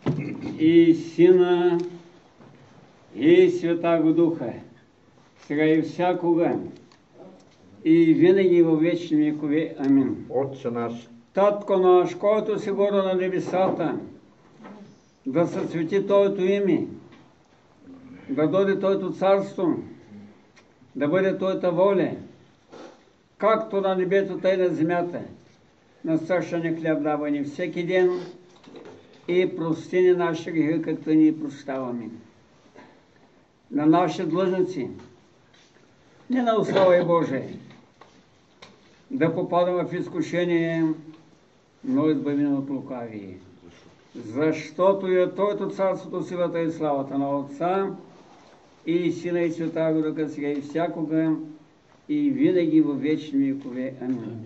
и Сина, и Святаго Духа, сега и всякога, и винаги във вечни векове. Амин. Отче наш, Татко наш, който си горе на небесата, да се свети Твоето име, да дойде Твоето царство, да бъде Твоята воля, както на небето, тъй на земята. Насъщане хляб давай ни всеки ден и прости ни нашите грехи, както ние прощаваме. На нашите длъжници не наускавай, Боже, да попадаме в изкушение, но избави ни от лукавие. Защото е Твоето царството, силата и славата на Отца и Сина и Святаго Духа, сега и всякога, и винаги във вечни векове. Амин.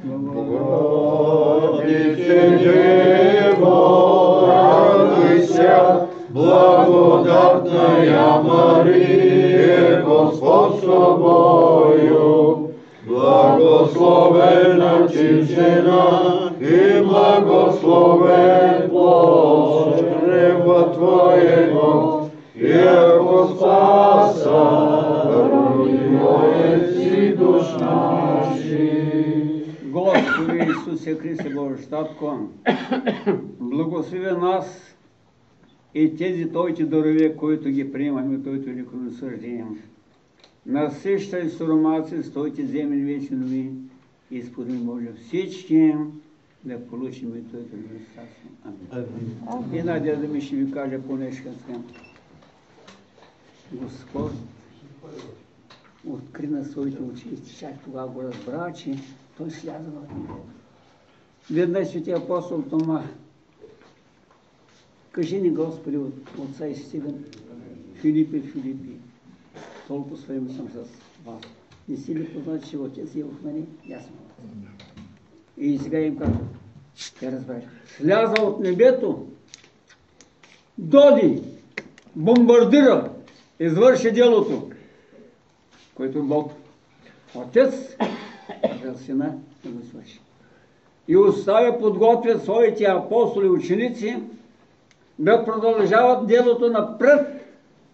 Богородице Дево, радуйся, благодатная Мария, Господь с тобою, благословена ти жена и благословен плод чрева Твоего, яко спаса родило си душ наши. Господи Исусе Христе Божи Татко, благослови нас и тези Твоите дарове, които ги приемаме, които ни съждем. Насищай суромаци с Твоите земни вечни любви и сподни Боже всички да получим и Твоето царство. Амин. И надежда ми ще ви кажа по-нещо. Господ откри на своите очи и чак тогава го разбра, че той сляза в него. Веднъж светия апостол Тома: кажи ни, Господи, от Отца и Сина, Филипи, толкова своим съм с вас. Не си ли познат, че Отец е в мене? Аз съм. И сега им казва, те разбрах, сляза от небето, доди, бомбардира, извърши делото, което Бог, Отец, за Сина да го свърши. И оставя, подготвят своите апостоли, ученици, да продължават делото напред,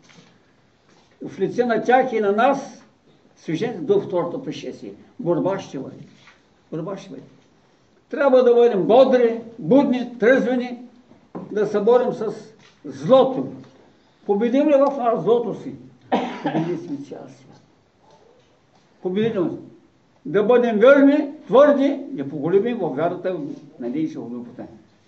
в лице на тях и на нас, свещените до второто пришествие. Борба ще бъде. Борба ще бъде. Трябва да бъдем бодри, будни, тръзвени, да се борим с злото. Победим ли в нас злото си? Победи си цял свят. Победим. Да бъдем верни, твърди, непоголебим във вярата, надеюсь в любовта.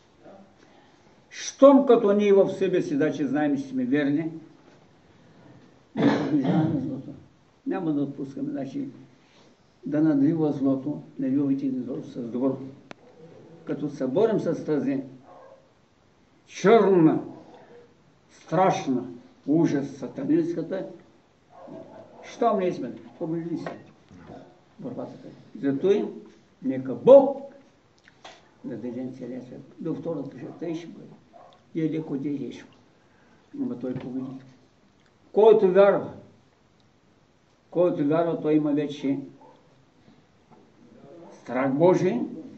Щом като ние в себе си, да, че знаем, че сме верни, да побеждаваме злото. Няма да отпускаме, значи, да надлива злото, наливайте злото с добро. Като се борим с тази черна, страшна, ужас, сатанинската, щом не сме, победили се. Борбата е. Зато и нека Бог да даде целия свет. До втората пришествие ще бъде. И е леко дежешко. Но той победи. Който вярва, той има вече страх Божий,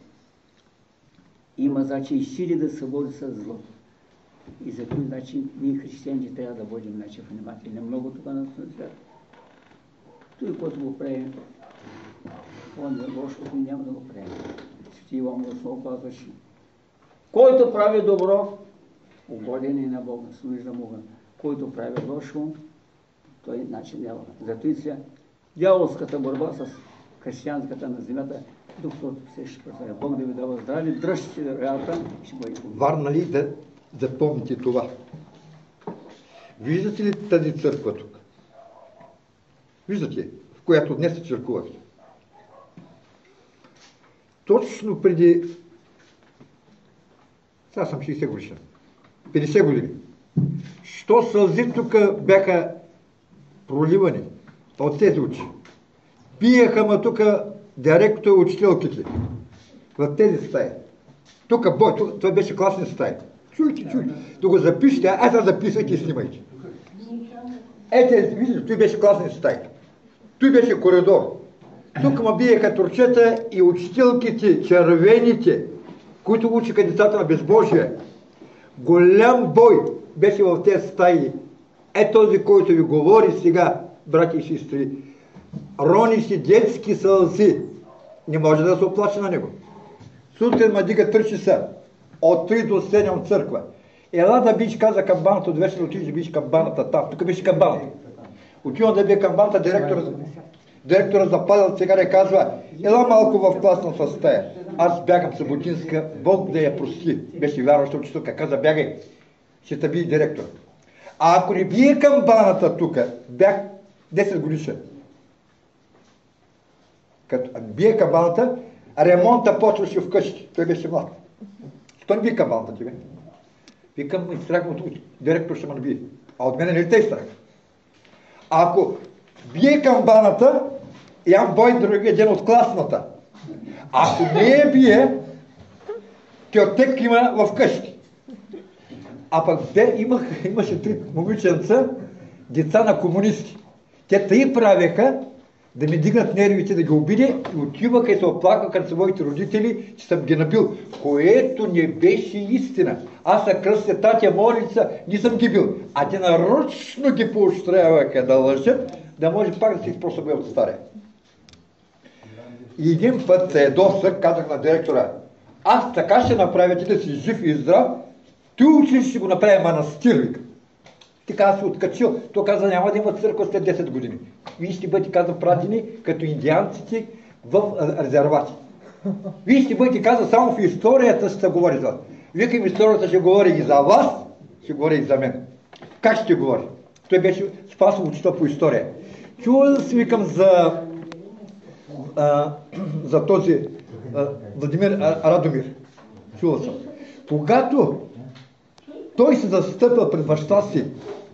има, значи, и сили да се бори с злото. И зато, значи, ние християните трябва да бъдем, значи, внимателни. Много тук на света. Той, който го прави, он е лошо, няма да го прави. Свети Иван Богослов казваше, който прави добро, угоден е на Бога, служи на Бога. Който прави лошо, той значи няма. Зато и сега дяволската борба с християнската на земята, докато все ще представя. Бог да ви дава здраве, дръжте си вярата, ще бъде победа. Варна ли да запомните това? Виждате ли тази църква тук? Виждате, в която днес се църкуват. Точно преди, сега съм 60 годишен, 50 години, що сълзи тук бяха проливани от тези очи. Пиеха ма тук директор учителките в тези стаи. Тук бой, това беше класни стаи. Чуйте. Да го запишете, да записвайте и снимайте. Ете, виждате, той беше класни стаи. Той беше коридор. Тук ма биеха турчета и учителките, червените, които учиха децата на безбожие. Голям бой беше в тези стаи. Е този, който ви говори сега, брати и сестри, рони си детски сълзи. Не може да се оплаче на него. Сутрин ма дига 3 часа. От 3 до 7 църква. Ела да биш каза камбаната, от вечер отиш да биш камбаната там. Тук беше камбаната. Отивам да бие камбаната, директора западал сега и казва, ела малко в класната стая. Аз бягам съботинска, Бог да я прости. Беше вярваща учителка, каза бягай, ще те бие директор. А ако не бие камбаната тук, бях 10 годишен. Като бие камбаната, ремонта почваше вкъщи. Той беше млад. Що не бие камбаната ти, бе? Викам, страх от директор ще ме набие. А от мене не ли те страх? Ако бие камбаната, ям бой другия ден от класната. Ако не я бие, тьотек има вкъщи. А пък имаше 3 момиченца, деца на комунисти. Те тъй правеха да ми дигнат нервите, да ги обиде и отиваха и се оплакаха към своите родители, че съм ги набил. Което не беше истина. Аз на кръстя татя молица, не съм ги бил. А те нарочно ги поощряваха да лъжат, да може пак да се изпросъбе от стария. И един път се ядосах, казах на директора, аз така ще направя ти да си жив и здрав, ти учиш ще го направя манастир. Така се откачил. Той каза, няма да има църква след 10 години. Вие ще бъдете, каза, пратени като индианците в резервати. Вие ще бъдете, каза, само в историята ще се говори за вас. Викам, историята ще говори и за вас, ще говори и за мен. Как ще говори? Той беше Спасов учител по история. Чувал си, викам, за този Владимир Радомир. Чувал съм. Когато той се застъпва пред баща си,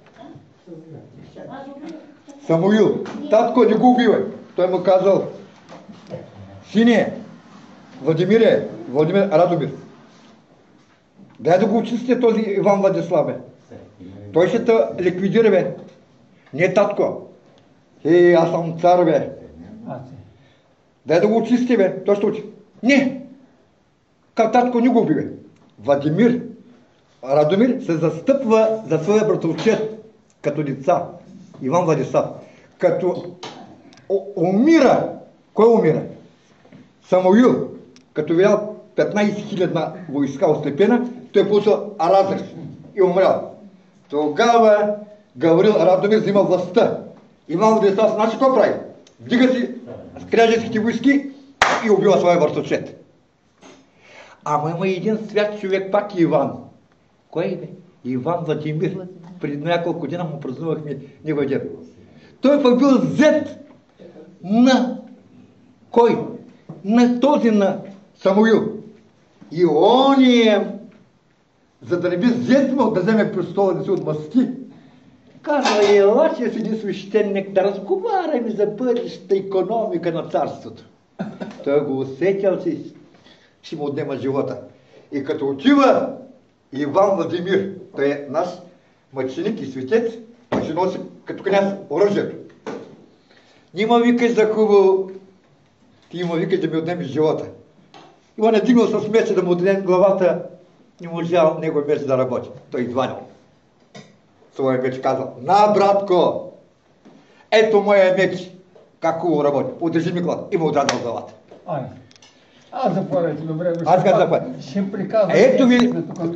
Самуил, татко, не го убивай. Той му казал, сине, Владимир Радомир, дай да го очистите този Иван Владислав, бе. Той ще те ликвидира, бе. Не, татко. Аз съм цар, бе. Дай да го очисти, бе. Той ще учи. Не. Татко, не го убивай. Владимир Радомир се застъпва за своя братовчет като деца. Иван Владислав. Като умира. Кой умира? Самуил. Като видял 15 000 войска ослепена, той получил Аразър и умрял. Тогава Гаврил Радомир взима властта. Иван Владислав, значи какво прави? Вдига си с княжеските войски и убива своя братовчет. Ама има един свят човек, пак е Иван. Кой е, бе? Иван Владимир. Преди няколко дена му празнувахме неговия ден. Той пък бил зет на кой? На този на Самуил. И он за да не би зет му да вземе престола да се отмъсти, казва, ела, че седи свещеник да разговаряме за бъдеща икономика на царството. Той го усетил, че ще му отнема живота. И като отива Иван Владимир, той е наш мъченик и светец, той ще носи като княз оръжието. Нима викай за хубаво, ти има викай да ми отнемеш живота. Иван е дигнал с меча да му отнеме главата, не можал неговия меч да работи. Той извадил. Своя меч казал, на, братко, ето моя меч, как хубаво работи, удържи ми главата и му отрадал главата. Аз запорете, добре. Аз га запорете. Ще приказвам. Ето ви,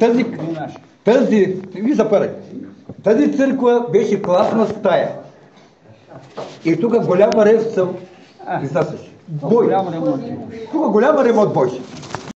ви запорете. Тази църква беше класна стая. И тук голяма рев съм присъстваше. Бой. Тук голяма ремонт бой.